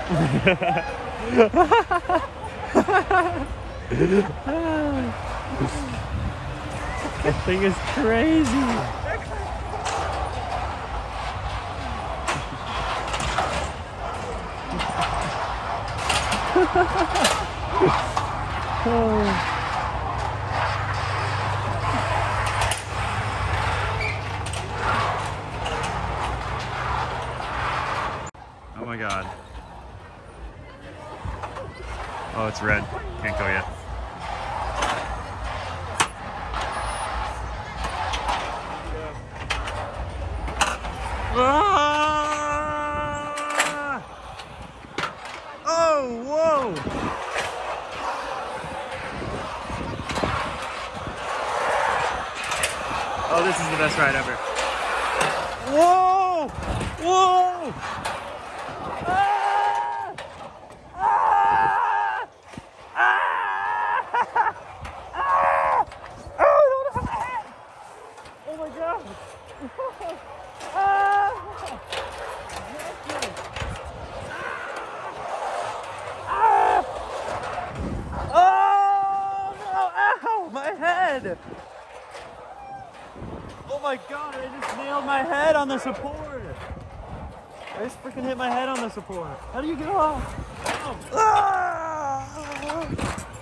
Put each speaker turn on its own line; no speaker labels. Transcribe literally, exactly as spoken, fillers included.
That thing is crazy. Oh. Oh my God. Oh, it's red. Can't go yet. Ah! Oh, whoa! Oh, this is the best ride ever. Whoa! Whoa! Ah! Ah! Ah! Ah! Oh, no, no, no. Oh my God! Ah! Ah! Oh no! Ow! My head! Oh my God, I just nailed my head on the support. I just freaking hit my head on the support. How do you get off? Oh. Ah!